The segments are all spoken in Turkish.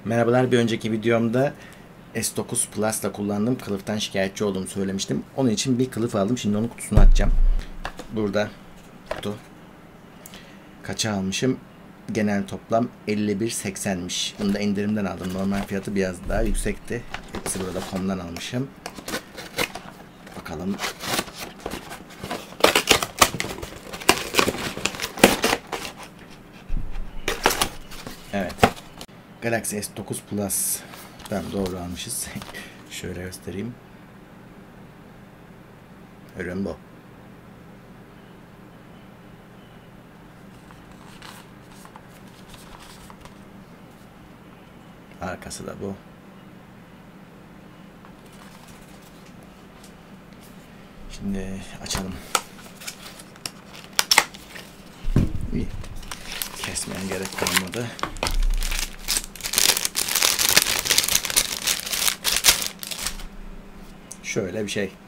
Merhabalar, bir önceki videomda S9 Plus'ta kullandığım kılıftan şikayetçi olduğumu söylemiştim. Onun için bir kılıf aldım. Şimdi onun kutusunu açacağım. Burada kutu. Kaça almışım? Genel toplam 51.80'miş. Bunu da indirimden aldım. Normal fiyatı biraz daha yüksekti. Hepsi burada kom'dan almışım. Bakalım. Evet. Galaxy S9 Plus. Tamam, doğru almışız. Şöyle göstereyim. Ürün bu. Arkası da bu. Şimdi açalım. İyi. Kesmeye gerek kalmadı. Şöyle bir şey.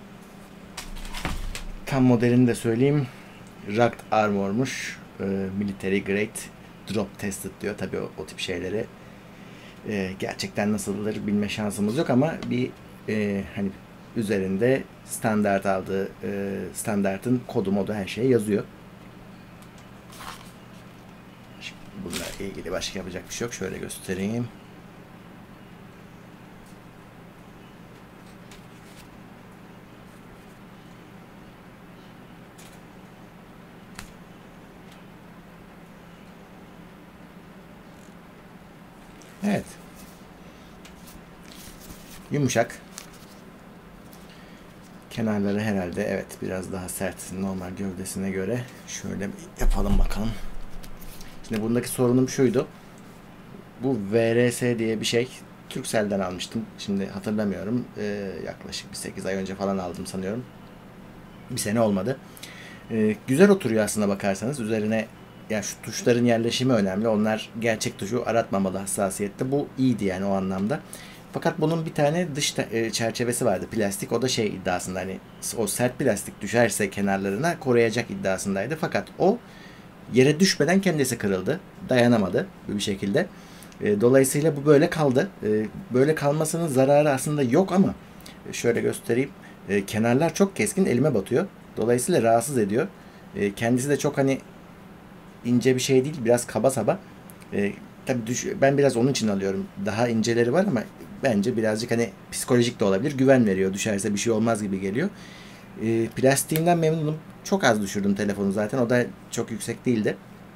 Tam modelini de söyleyeyim. Rugged Armor'muş. Military Grade Drop Tested diyor. Tabii o tip şeyleri gerçekten nasıldır bilme şansımız yok ama bir hani üzerinde standart aldığı standartın kodu modu her şey yazıyor. Bununla ilgili başka yapacak bir şey yok. Şöyle göstereyim. Evet. Yumuşak. Kenarları herhalde evet biraz daha sert normal gövdesine göre. Şöyle yapalım bakalım. Şimdi bundaki sorunum şuydu. Bu VRS diye bir şey. Turkcell'den almıştım. Şimdi hatırlamıyorum. Yaklaşık bir 8 ay önce falan aldım sanıyorum. Bir sene olmadı. Güzel oturuyor aslında bakarsanız. Üzerine yani şu tuşların yerleşimi önemli. Onlar gerçek tuşu aratmamalı hassasiyette. Bu iyiydi yani o anlamda. Fakat bunun bir tane dış çerçevesi vardı. Plastik. O da şey iddiasında hani o sert plastik düşerse kenarlarına koruyacak iddiasındaydı. Fakat o yere düşmeden kendisi kırıldı. Dayanamadı bir şekilde. Dolayısıyla bu böyle kaldı. Böyle kalmasının zararı aslında yok ama şöyle göstereyim. Kenarlar çok keskin elime batıyor. Dolayısıyla rahatsız ediyor. Kendisi de çok hani ince bir şey değil. Biraz kaba saba. Tabii ben biraz onun için alıyorum. Daha inceleri var ama bence birazcık hani psikolojik de olabilir. Güven veriyor. Düşerse bir şey olmaz gibi geliyor. Plastiğinden memnunum. Çok az düşürdüm telefonu zaten. O da çok yüksek değildi.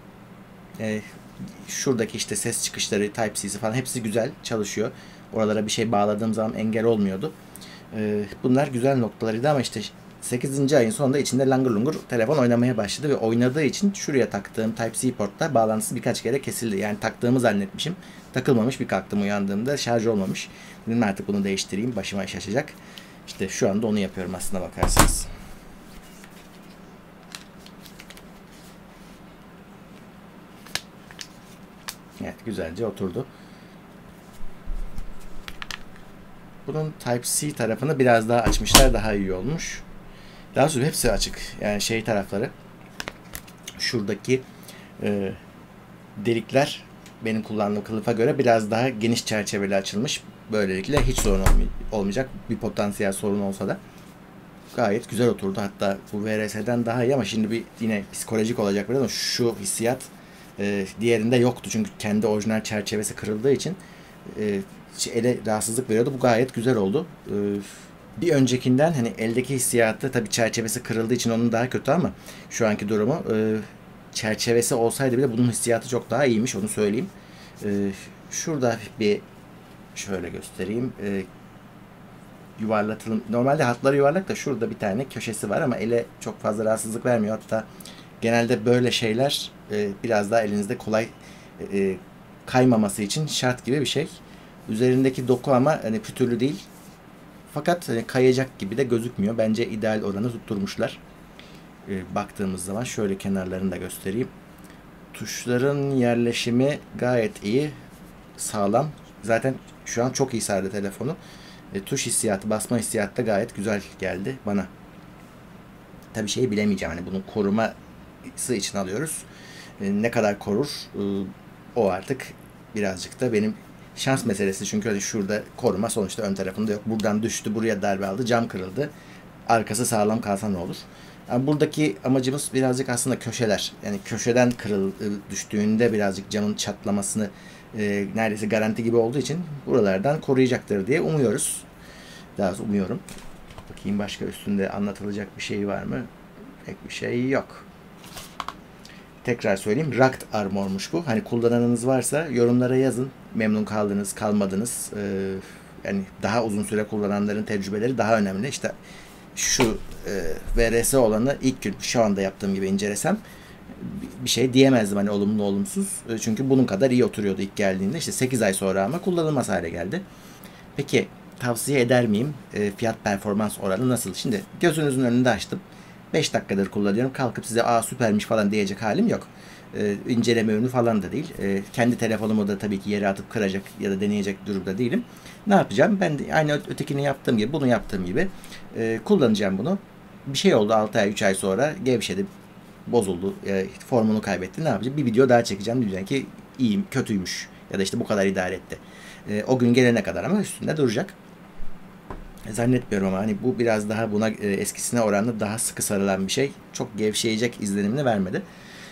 Şuradaki işte ses çıkışları, Type-C'si falan hepsi güzel çalışıyor. Oralara bir şey bağladığım zaman engel olmuyordu. Bunlar güzel noktalarıydı ama işte 8. ayın sonunda içinde langır lungur telefon oynamaya başladı ve oynadığı için şuraya taktığım Type-C portta bağlantısı birkaç kere kesildi. Yani taktığımı zannetmişim. Takılmamış, bir kalktım uyandığımda şarj olmamış. Dedim artık bunu değiştireyim, başıma iş açacak. İşte şu anda onu yapıyorum aslında bakarsanız. Evet, güzelce oturdu. Bunun Type-C tarafını biraz daha açmışlar, daha iyi olmuş. Daha sonra hepsi açık. Yani şey tarafları, şuradaki delikler benim kullandığım kılıfa göre biraz daha geniş çerçeveli açılmış. Böylelikle hiç sorun olmayacak. Bir potansiyel sorun olsa da gayet güzel oturdu. Hatta bu VRS'den daha iyi ama şimdi bir yine psikolojik olacak biraz ama şu hissiyat diğerinde yoktu. Çünkü kendi orijinal çerçevesi kırıldığı için ele rahatsızlık veriyordu. Bu gayet güzel oldu. Bir öncekinden hani eldeki hissiyatı tabii çerçevesi kırıldığı için onun daha kötü ama şu anki durumu çerçevesi olsaydı bile bunun hissiyatı çok daha iyiymiş, onu söyleyeyim. Şurada bir şöyle göstereyim. Yuvarlatılım. Normalde hatları yuvarlak da şurada bir tane köşesi var ama ele çok fazla rahatsızlık vermiyor. Hatta genelde böyle şeyler biraz daha elinizde kolay kaymaması için şart gibi bir şey. Üzerindeki doku ama hani pütürlü değil. Fakat hani kayacak gibi de gözükmüyor. Bence ideal oranı tutturmuşlar. Baktığımız zaman şöyle kenarlarını da göstereyim. Tuşların yerleşimi gayet iyi. Sağlam. Zaten şu an çok iyi sardı telefonu. Tuş hissiyatı, basma hissiyatı da gayet güzel geldi bana. Tabii şeyi bilemeyeceğim. Hani bunun koruması için alıyoruz. Ne kadar korur o artık birazcık da benim Şans meselesi çünkü hani şurada koruma sonuçta ön tarafında yok. Buradan düştü, buraya darbe aldı, cam kırıldı. Arkası sağlam kalsa ne olur? Yani buradaki amacımız birazcık aslında köşeler. Yani köşeden düştüğünde birazcık camın çatlamasını neredeyse garanti gibi olduğu için buralardan koruyacaktır diye umuyoruz. Daha doğrusu umuyorum. Bakayım başka üstünde anlatılacak bir şey var mı? Pek bir şey yok. Tekrar söyleyeyim. Rugged Armor'muş bu. Hani kullananınız varsa yorumlara yazın. Memnun kaldınız, kalmadınız. Yani daha uzun süre kullananların tecrübeleri daha önemli. İşte şu VRS olanı ilk gün şu anda yaptığım gibi incelesem bir şey diyemezdim hani olumlu olumsuz. Çünkü bunun kadar iyi oturuyordu ilk geldiğinde. İşte 8 ay sonra ama kullanılmaz hale geldi. Peki tavsiye eder miyim? Fiyat performans oranı nasıl? Şimdi gözünüzün önünde açtım. 5 dakikadır kullanıyorum. Kalkıp size süpermiş falan diyecek halim yok. İnceleme ürünü falan da değil. Kendi telefonumu da tabii ki yere atıp kıracak ya da deneyecek durumda değilim. Ne yapacağım? Ben de aynı ötekini yaptığım gibi, bunu yaptığım gibi kullanacağım bunu. Bir şey oldu 6 ay, 3 ay sonra gevşedi, bozuldu, formunu kaybetti. Ne yapacağım? Bir video daha çekeceğim. Diyeceğim ki iyiyim, kötüymüş ya da işte bu kadar idare etti. O gün gelene kadar ama üstünde duracak. Zannetmiyorum ama hani bu biraz daha buna eskisine oranla daha sıkı sarılan bir şey. Çok gevşeyecek izlenimini vermedi.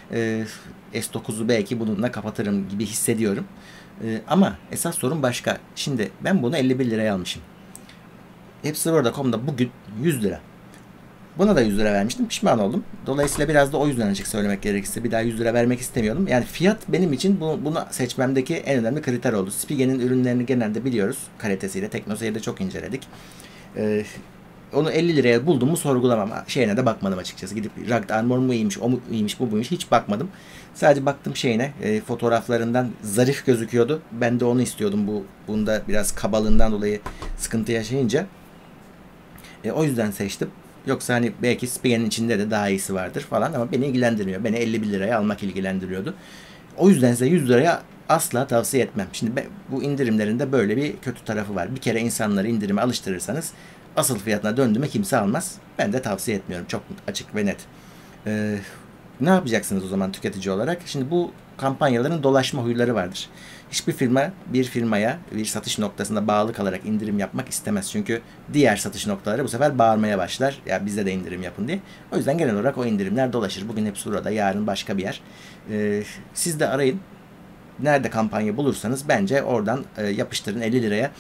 S9'u belki bununla kapatırım gibi hissediyorum. Ama esas sorun başka. Şimdi ben bunu 51 liraya almışım. Hepsiburada.com'da bugün 100 lira. Buna da 100 lira vermiştim. Pişman oldum. Dolayısıyla biraz da o yüzden açık söylemek gerekirse bir daha 100 lira vermek istemiyordum. Yani fiyat benim için bunu seçmemdeki en önemli kriter oldu. Spigen'in ürünlerini genelde biliyoruz. Kalitesiyle. Teknoseyir'de çok inceledik. Onu 50 liraya bulduğumu sorgulamam. Şeyine de bakmadım açıkçası. Gidip Rugged Armor mu iyiymiş, o mu iyiymiş, bu muymuş hiç bakmadım. Sadece baktım şeyine, fotoğraflarından zarif gözüküyordu. Ben de onu istiyordum. Bunda biraz kabalığından dolayı sıkıntı yaşayınca. O yüzden seçtim. Yoksa hani belki Spigen'in içinde de daha iyisi vardır falan ama beni ilgilendirmiyor. Beni 51 liraya almak ilgilendiriyordu. O yüzden size 100 liraya asla tavsiye etmem. Şimdi bu indirimlerinde böyle bir kötü tarafı var. Bir kere insanları indirime alıştırırsanız asıl fiyatına döndüğüme kimse almaz. Ben de tavsiye etmiyorum. Çok açık ve net. Ne yapacaksınız o zaman tüketici olarak? Şimdi bu kampanyaların dolaşma huyları vardır. Hiçbir firma bir firmaya bir satış noktasında bağlı kalarak indirim yapmak istemez. Çünkü diğer satış noktaları bu sefer bağırmaya başlar. Ya bize de indirim yapın diye. O yüzden genel olarak o indirimler dolaşır. Bugün hepsi burada, yarın başka bir yer. Siz de arayın. Nerede kampanya bulursanız bence oradan yapıştırın 50 liraya.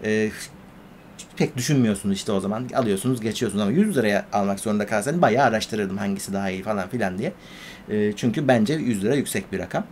Pek düşünmüyorsunuz işte o zaman. Alıyorsunuz, geçiyorsunuz ama 100 liraya almak zorunda kalsanız bayağı araştırırdım hangisi daha iyi falan filan diye. Çünkü bence 100 lira yüksek bir rakam.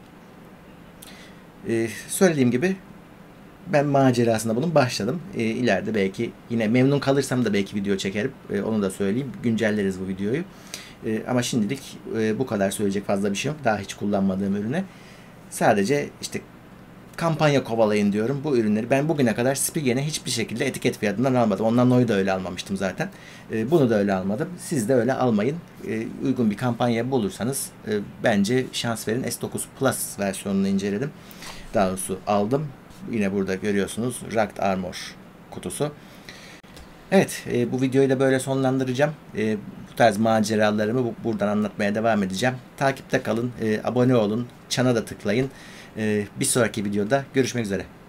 Söylediğim gibi ben macerasında bunun başladım. İleride belki yine memnun kalırsam da belki video çekerim. Onu da söyleyeyim. Güncelleriz bu videoyu. Ama şimdilik bu kadar söyleyecek fazla bir şey yok. Daha hiç kullanmadığım ürüne. Sadece işte kampanya kovalayın diyorum bu ürünleri. Ben bugüne kadar Spigen'e hiçbir şekilde etiket fiyatından almadım. Ondan No'yu da öyle almamıştım zaten. Bunu da öyle almadım. Siz de öyle almayın. Uygun bir kampanya bulursanız bence şans verin. S9 Plus versiyonunu inceledim. Daha doğrusu aldım. Yine burada görüyorsunuz Rugged Armor kutusu. Evet, bu videoyu da böyle sonlandıracağım. Bu tarz maceralarımı buradan anlatmaya devam edeceğim. Takipte kalın, abone olun, çana da tıklayın. Bir sonraki videoda görüşmek üzere.